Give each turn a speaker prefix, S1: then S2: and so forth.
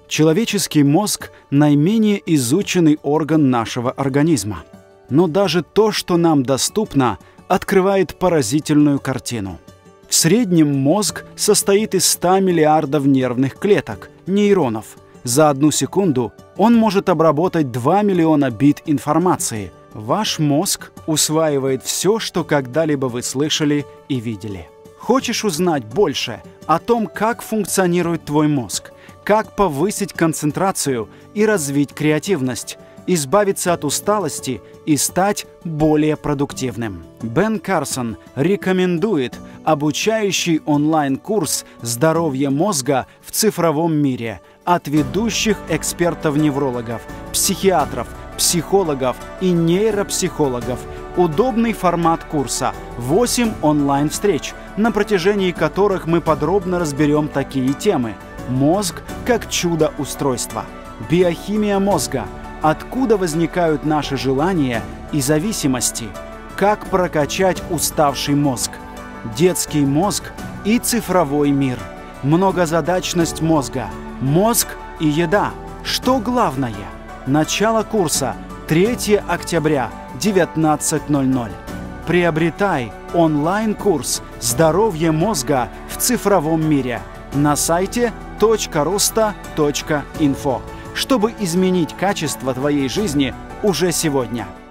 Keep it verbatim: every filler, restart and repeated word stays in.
S1: Человеческий мозг – наименее изученный орган нашего организма. Но даже то, что нам доступно, открывает поразительную картину. В среднем мозг состоит из ста миллиардов нервных клеток, нейронов. За одну секунду он может обработать два миллиона бит информации. Ваш мозг усваивает все, что когда-либо вы слышали и видели. Хочешь узнать больше о том, как функционирует твой мозг, как повысить концентрацию и развить креативность, избавиться от усталости и стать более продуктивным? Бен Карсон рекомендует обучающий онлайн-курс «Здоровье мозга в цифровом мире» от ведущих экспертов-неврологов, психиатров, психологов и нейропсихологов. Удобный формат курса – восемь онлайн-встреч, на протяжении которых мы подробно разберем такие темы: мозг как чудо-устройство, биохимия мозга, откуда возникают наши желания и зависимости, как прокачать уставший мозг, детский мозг и цифровой мир, многозадачность мозга, мозг и еда. Что главное? Начало курса третьего октября, девятнадцать ноль ноль. Приобретай онлайн-курс «Здоровье мозга в цифровом мире» на сайте точка роста точка инфо, чтобы изменить качество твоей жизни уже сегодня.